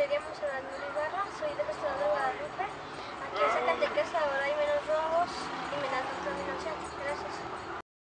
Monserrat Ibarra, soy del estado de Guadalupe. Aquí en Zacatecas ahora hay